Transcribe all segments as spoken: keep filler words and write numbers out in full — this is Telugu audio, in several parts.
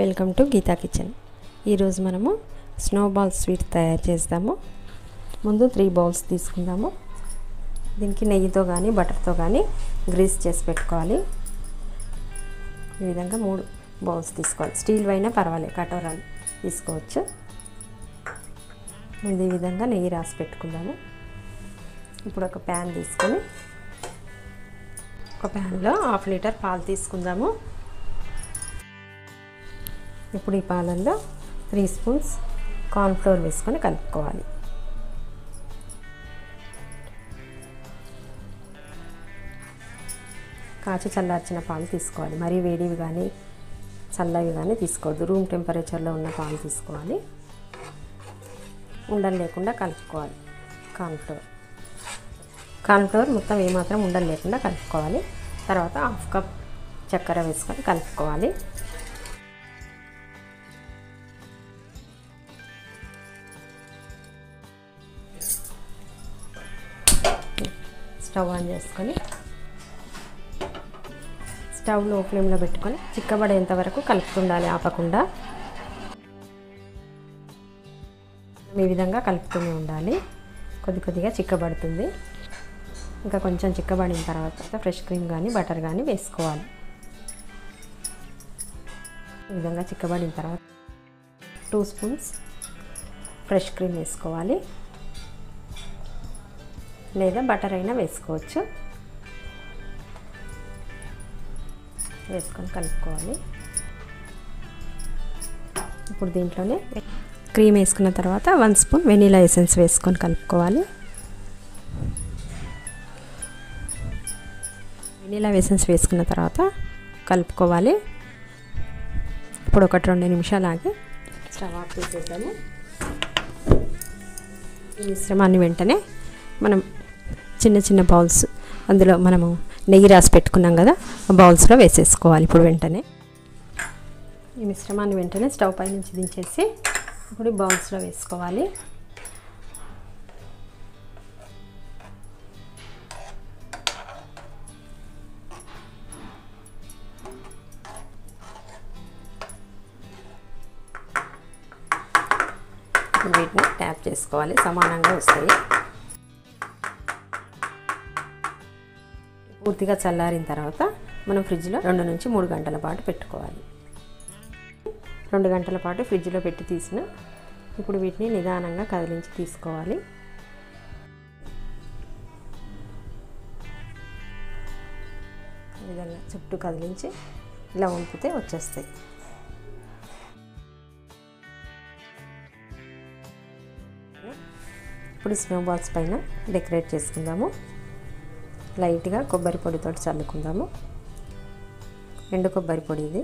Welcome to Gita kitchen. ఈరోజు మనము స్నోబాల్ స్వీట్ తయారు చేస్తాము. ముందు త్రీ బౌల్స్ తీసుకుందాము. దీనికి నెయ్యితో కానీ బటర్తో కానీ గ్రీస్ చేసి పెట్టుకోవాలి. ఈ విధంగా మూడు బౌల్స్ తీసుకోవాలి. స్టీల్ అయినా పర్వాలేదు, కటోరాలు తీసుకోవచ్చు. ముందు ఈ విధంగా నెయ్యి రాసి పెట్టుకుందాము. ఇప్పుడు ఒక ప్యాన్ తీసుకొని ఒక ప్యాన్లో హాఫ్ లీటర్ పాలు తీసుకుందాము. ఇప్పుడు ఈ పాలల్లో త్రీ స్పూన్స్ కార్న్ఫ్లోర్ వేసుకొని కలుపుకోవాలి. కాచి చల్లార్చిన పాలు తీసుకోవాలి. మరీ వేడివి కానీ చల్లవి కానీ తీసుకోవద్దు. రూమ్ టెంపరేచర్లో ఉన్న పాలు తీసుకోవాలి. ఉండలు లేకుండా కలుపుకోవాలి. కార్న్ఫ్లోర్ కార్న్ఫ్లోర్ మొత్తం ఏమాత్రం ఉండలు లేకుండా కలుపుకోవాలి. తర్వాత హాఫ్ కప్ చక్కెర వేసుకొని కలుపుకోవాలి. స్టవ్ ఆన్ చేసుకొని స్టవ్ లో ఫ్లేమ్లో పెట్టుకొని చిక్కబడేంత వరకు కలుపుతుండాలి, ఆపకుండా. ఈ విధంగా కలుపుతూనే ఉండాలి. కొద్ది కొద్దిగా చిక్కబడుతుంది. ఇంకా కొంచెం చిక్కబడిన తర్వాత ఫ్రెష్ క్రీమ్ కానీ బటర్ కానీ వేసుకోవాలి. ఈ విధంగా చిక్కబడిన తర్వాత టూ స్పూన్స్ ఫ్రెష్ క్రీమ్ వేసుకోవాలి, లేదా బటర్ అయినా వేసుకోవచ్చు. వేసుకొని కలుపుకోవాలి. ఇప్పుడు దీంట్లోనే క్రీమ్ వేసుకున్న తర్వాత వన్ స్పూన్ వెనీలా ఎసెన్స్ వేసుకొని కలుపుకోవాలి. వెనీలా ఎసెన్స్ వేసుకున్న తర్వాత కలుపుకోవాలి. ఇప్పుడు ఒకటి రెండు నిమిషాలు ఆగి స్టవ్ ఆఫ్ చేసేద్దాము. ఈ మిశ్రమాన్ని వెంటనే మనం చిన్న చిన్న బౌల్స్, అందులో మనము నెయ్యి రాసి పెట్టుకున్నాం కదా, ఆ బౌల్స్లో వేసేసుకోవాలి. ఇప్పుడు వెంటనే ఈ మిశ్రమాన్ని వెంటనే స్టవ్ పై నుంచి దించేసి ఇప్పుడు బౌల్స్లో వేసుకోవాలి. వీటిని ట్యాప్ చేసుకోవాలి, సమానంగా వస్తాయి. పూర్తిగా చల్లారిన తర్వాత మనం ఫ్రిడ్జ్లో రెండు నుంచి మూడు గంటల పాటు పెట్టుకోవాలి. రెండు గంటల పాటు ఫ్రిడ్జ్లో పెట్టి తీసిన ఇప్పుడు వీటిని నిదానంగా కదిలించి తీసుకోవాలి. ఈ విధంగా చుట్టూ కదిలించి ఇలా వంపితే వచ్చేస్తాయి. ఇప్పుడు స్నోబాల్స్ పైన డెకరేట్ చేసుకుందాము. లైట్గా కొబ్బరి పొడితో చల్లుకుందాము. ఎండు కొబ్బరి పొడి ఇది.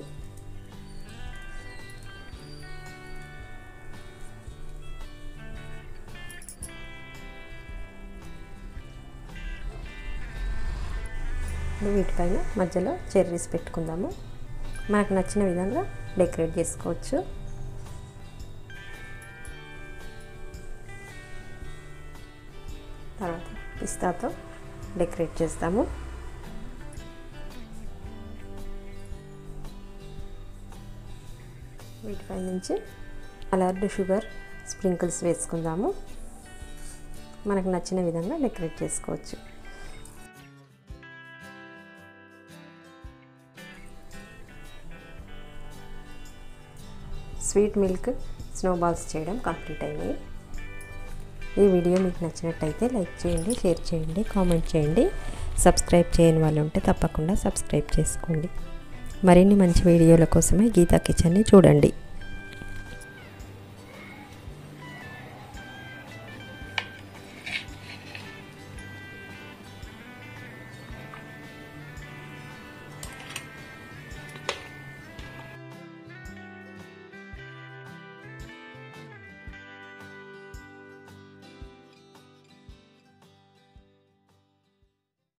వీటిపైన మధ్యలో చెర్రీస్ పెట్టుకుందాము. మనకు నచ్చిన విధంగా డెకరేట్ చేసుకోవచ్చు. తర్వాత పిస్తాతో డెకరేట్ చేస్తాము. వీటిపై నుంచి కలర్డ్ షుగర్ స్ప్రింకిల్స్ వేసుకుందాము. మనకు నచ్చిన విధంగా డెకరేట్ చేసుకోవచ్చు. స్వీట్ మిల్క్ స్నోబాల్స్ చేయడం కంప్లీట్ అయినాయి. ఈ వీడియో మీకు నచ్చినట్టయితే లైక్ చేయండి, షేర్ చేయండి, కామెంట్ చేయండి. సబ్స్క్రైబ్ చేయని వాళ్ళు ఉంటే తప్పకుండా సబ్స్క్రైబ్ చేసుకోండి. మరిన్ని మంచి వీడియోల కోసమే గీతా కిచెన్ని చూడండి.